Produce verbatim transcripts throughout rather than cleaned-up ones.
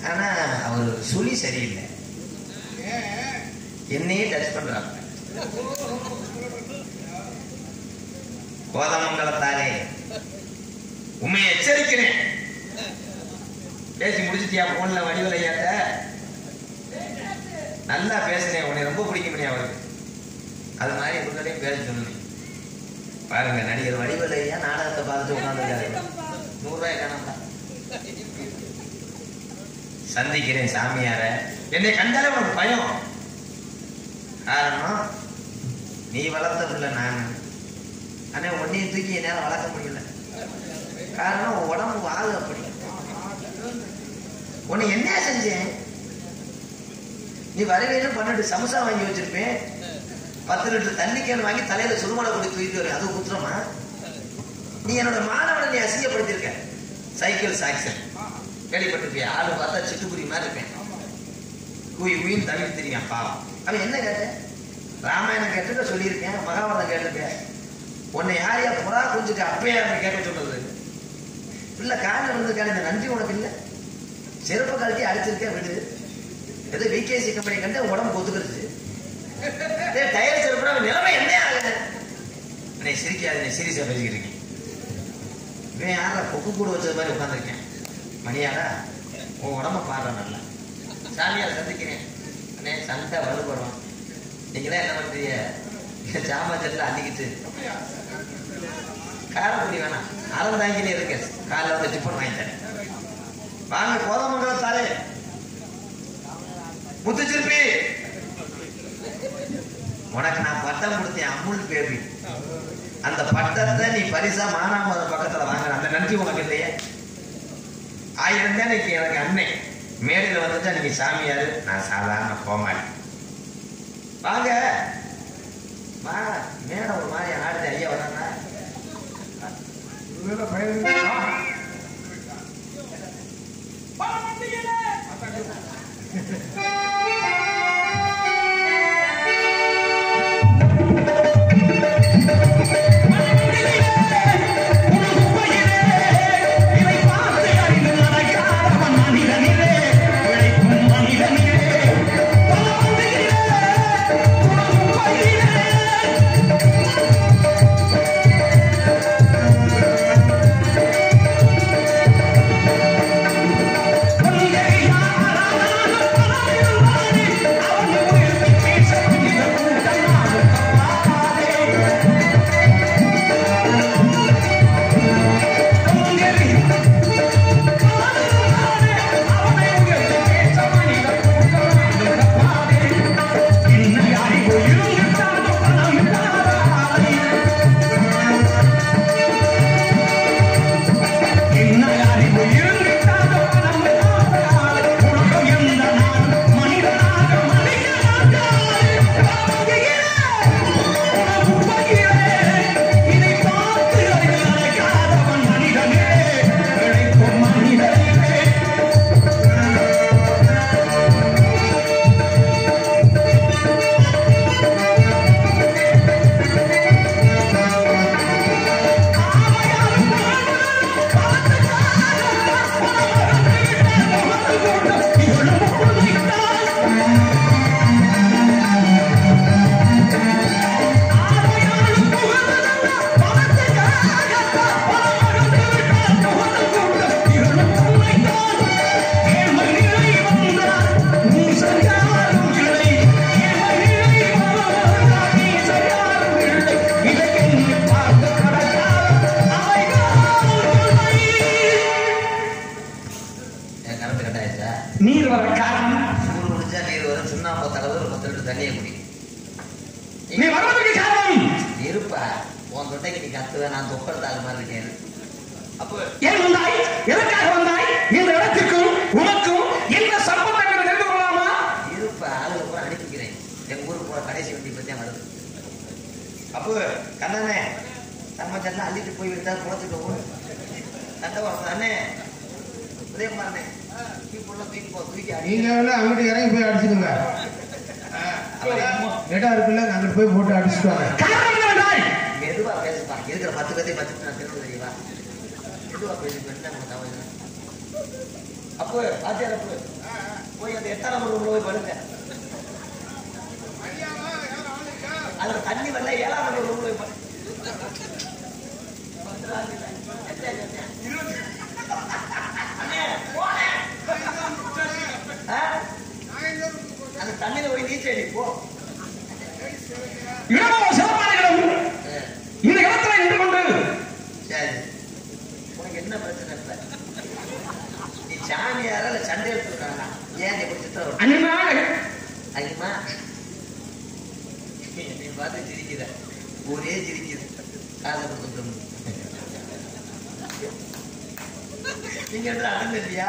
ஆனா அவர் சுழி சரியில்லை, என்னையே டச் பண்றாங்க. கோதமங்கலத்தாரே உண்மையை எச்சரிக்கிறேன். பேசி முடிச்சுட்டியா போன்ல வடிவலையாட்ட? நல்லா பேசுறேன், உன்னை ரொம்ப பிடிக்கும் அவருக்கு. அது மாதிரி உங்களையும் பேச சொன்னேன். பாருங்க, நடிகர் வடிவலையா நாடகத்தை பார்த்துட்டு உட்காந்துருக்காரு. நூறு ரூபாய் காணாம சந்திக்கிறேன் சாமியார. என்னை கண்டாலே உனக்கு பயம். காரணம் நீ வளர்த்த பிள்ளை நான். ஆனா உன்னையும் தூக்கி என்னால வளர்க்க முடியல. காரணம் உன் உடம்பு வாழ அப்படி. உன்னை என்ன செஞ்சேன்? நீ வருகையிலும் பன்னெண்டு சமோசா வாங்கி வச்சிருப்பேன், பத்து லிட்டர் தண்ணி கேன் வாங்கி தலையில சுருமலை கொடி தூக்கிட்டு வர. அது குற்றமா? நீ என்னோட மாணவனை நீ அசிங்கப்படுத்திருக்க. Cycle Saxon கேள்விப்பட்டிருப்பிய? ஆளு பார்த்தா சிட்டுக்குருவி மாதிரி இருப்பேன், குய் குயின்னு தவிர்த்து தெரியும். பாவம். அவன் என்ன கேட்ட? ராமாயணம் கேட்டுக்க சொல்லியிருக்கேன், மகாபாரதம் கேட்டிருக்கேன். உன்னை யாரையா புறா கொஞ்சிட்டு அப்பயே கேட்க சொல்றது? இல்ல காலில் விழுந்துருக்கான இந்த நன்றி உனக்கு இல்லை. செருப்பு கழட்டி அடிச்சிருக்கேன் விடு. ஏதோ விகேசி கம்பெனி கண்டு உடம்பு ஒத்துக்கிறது. டயர் செருப்புனா நிலைமை என்ன ஆகுது? என்னை சிரிக்காது, என்னை சீரியஸா பேசிக்கிட்டு இருக்கேன். இவன் யாரா கொக்கு கூட வச்சது மாதிரி உட்காந்துருக்கேன். மணியாரா உன் உடம்ப பாடுற நல்லா. சாமியார் சந்திக்கிறேன். அண்ணே சண்டை வலுப்படுவான். நீங்களே என்ன பண்றீங்க? சாமாச்சல்ல அள்ளிக்கிட்டு காரப்பொடி வேணாம், அறந்தாங்கிலே இருக்கு. காலைல வந்து டிஃபன் வாங்கி தரேன். வாங்க கோதமங்கலத்தாரே. முத்துச்சிருப்பி, உனக்கு நான் பட்டம் கொடுத்தேன், அமுல் பேபி. அந்த பட்டத்தை நீ பரிசா மானாமத பக்கத்துல வாங்குற. அந்த நன்றி உனக்கு இல்லையே. ஆயிரம் தான் இன்னைக்கு எனக்கு அன்னை மேடையில் வந்துட்டா நீங்க சாமியாரு, நான் சாதாரண கோமாளி. வாங்க வா. மேடை ஒரு மாதிரி ஆடுது. ஐயா வராங்க. நீர் வர காரணம் சூடு முடிஞ்சா நீர் வரும். சுண்ணாம்பு தடவை ஒரு பத்து லிட்டர் தண்ணியை குடி. நீ வருவதற்கு காரணம் இருப்பா. உன் தொட்டைக்கு நீ கத்துவ, நான் தொப்பெடுத்தாத மாதிரி இருக்கேன். அப்போ ஏன் வந்தாய்? எதற்காக வந்தாய்? இந்த இடத்துக்கும் உனக்கும் என்ன சம்பந்தம் என்று தெரிந்து கொள்ளலாமா? இருப்பா, ஆளுங்க கூட அனுப்பிக்கிறேன். எங்க ஊருக்கு போற கடைசி வண்டி பத்தியா வருது. அப்போ கண்ணனே நம்ம செல்லாம் அள்ளிட்டு போய் விட்டா குளத்துக்கு போகணும். தண்டவாசம் அண்ணே, உதயகுமாரனே, நீங்க அங்கிட்டு இறங்கி போய் அடிச்சுடுங்க. இடம் இருக்குல்ல, அங்கிட்டு போய் போட்டு அடிச்சுட்டு வாங்க. மெதுவா பேசுப்பா. இருக்கிற பத்து பேர்த்தையும் பத்து நான் தெரிஞ்சு தெரியுமா? மெதுவா பேசி. அப்போ ஆச்சார போய் அந்த எட்டாம் நம்பர் ரூம்ல போய் படுங்க. அதுல தண்ணி வரல, ஏழாம் நம்பர் ரூம்ல போய் படுங்க. அந்த தண்ணியில போய் நீச்சல் போ. இந்த இடத்துல நின்று கொண்டு சரி, உனக்கு என்ன பிரச்சனை இல்லை? நீ சாமியாரா இல்ல சண்டை எடுத்துருக்காங்களா? ஏன் நீ பிடிச்சிட்டு அனிமா அனிமா நீ பார்த்து சிரிக்கிற, ஒரே சிரிக்குது. காதை கொடுத்து நீங்க அடங்க இல்லையா?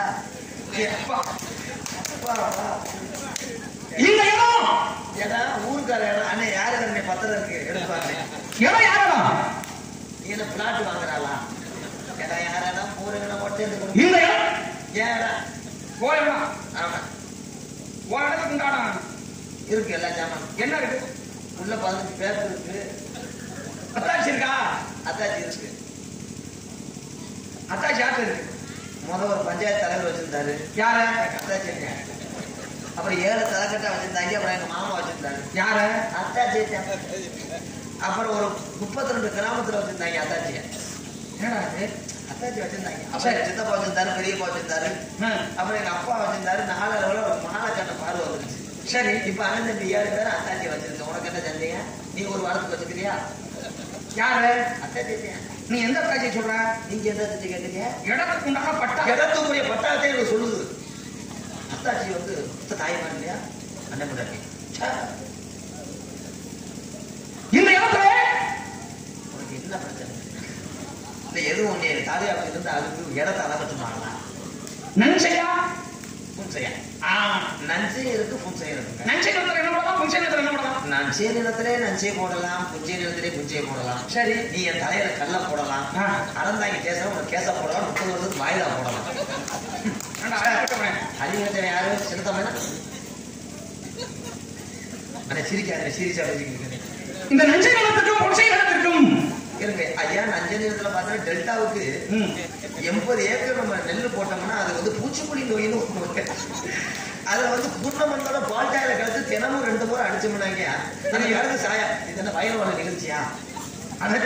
இந்த இடம் இடம் ஊருக்கார இடம். அண்ணே யாரு அண்ணே பத்திரம் இருக்கு எடுப்பாங்க. இடம் யாரா? நீ என்ன பிளாட் வாங்குறாளா? இடம் யாரா? பூரங்கன மட்டும் இந்த இடம் ஏன் இடம் போயமா? ஆமா, ஒரு இடத்துக்கு உண்டானா இருக்கு எல்லா ஜாமான். என்ன இருக்கு? உள்ள பதினஞ்சு பேப்பர் இருக்கு. அத்தாச்சி இருக்கா? அத்தாச்சி இருக்கு. அத்தாச்சி யாரு இருக்கு? முதல் ஒரு பஞ்சாயத்து தலைவர் வச்சிருந்தாரு. யார? அத்தாச்சி. அப்புறம் ஏழு தலைக்கட்டா வச்சிருந்தாங்க. அப்புறம் எங்க மாமா வச்சிருந்தாரு. யார? அத்தாச்சி. அப்புறம் ஒரு முப்பத்தி ரெண்டு கிராமத்துல வச்சிருந்தாங்க அத்தாச்சிய. ஏடா அத்தாச்சி வச்சிருந்தாங்க. அப்புறம் சித்தப்பா வச்சிருந்தாரு, பெரியப்பா வச்சிருந்தாரு. அப்புறம் எங்க அப்பா வச்சிருந்தாரு. நாலு அளவுல ஒரு மானக்கண்ண பார்வை வந்துருச்சு. சரி, இப்ப அண்ணன் தம்பி ஏழு பேர் அத்தாச்சி வச்சிருக்க. உனக்கு என்ன சந்தேங்க? நீ ஒரு வாரத்துக்கு வச்சுக்கிறியா? யாரு? அத்தாச்சி. நீ எந்த அத்தாச்சி சொல்ற? நீங்க எந்த அத்தாச்சி கேட்கறீங்க? இடத்துக்கு உண்டான பட்டா. இடத்துக்குரிய பட்டாத்தை எனக்கு சொல்லுது. அத்தாச்சி வந்து தாய்மா இல்லையா? அண்ணன் முன்னாடி இந்த இடத்துல உனக்கு என்ன பிரச்சனை? இல்ல எதுவும் ஒண்ணு தாலியாப்பில் இருந்து அதுக்கு இடத்தை அளவச்சுமாங்களா? நஞ்சையா புன்சையா? நஞ்சை இருக்கு, புன்சை இருக்கு. நஞ்சை நிலத்துல என்ன போடலாம், புன்சை நிலத்துல என்ன போடலாம்? நஞ்சை நிலத்திலே நஞ்சை போடலாம், புஞ்சை நிலத்திலே புஞ்சை போடலாம். சரி, நீ என் தலையில கல்ல போடலாம், அறந்தாங்க கேச உனக்கு கேச போடலாம், முப்பது வருஷத்துக்கு வாயிலா போடலாம். அறிவியல் யாரு? சிறுத்தமிழ். ஆனா சிரிக்காத, சிரிச்சா இந்த நஞ்சை நிலத்துக்கும் புன்சை நிலத்திற்கும் இருங்க ஐயா. நஞ்சை நிலத்துல பார்த்தா டெல்டாவுக்கு எண்பது ஏக்கர் நம்ம நெல்லு போட்டோம்னா அது வந்து பூச்சிக்கொல்லி நோயின்னு அதுல வந்து பூர்ணமண்டல பால்டாயில கலந்து தினமும் ரெண்டு முறை அடிச்சோம்னாங்க அது யாருக்கு சாயா? இது என்ன வயல் வாழ நிகழ்ச்சியா? அதை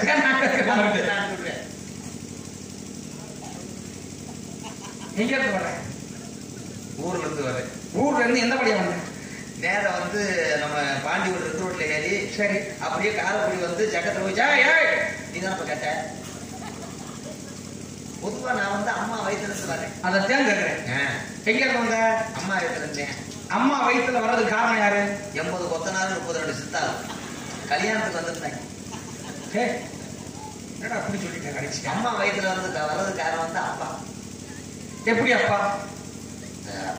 எங்க இருந்து வர்றேன்? ஊர்ல இருந்து வர்றேன். ஊர்ல இருந்து எந்த வழியா வந்தேன்? நேரம் வந்து நம்ம பாண்டியூர் ரெண்டு ரோட்ல ஏறி சரி அப்படியே காரைக்குடி வந்து ஜக்கத்துல போய் நீ தான் கேட்ட. பொதுவா நான் வந்து அம்மா வயிற்றுல இருந்து வரேன். அதைத்தான் கேட்கிறேன். எங்க இருந்து வந்த? அம்மா வயிற்றுல இருந்தேன். அம்மா வயிற்றுல வர்றதுக்கு காரணம் யாரு? எண்பது கொத்தனாறு முப்பது ரெண்டு சித்தாள் கல்யாணத்துக்கு வந்திருந்தாங்க. என்னடா அப்படி சொல்லிட்டேன் கடைசி. அம்மா வயிற்றுல வந்து வர்றதுக்கு காரணம் வந்து அப்பா. எப்படி அப்பா?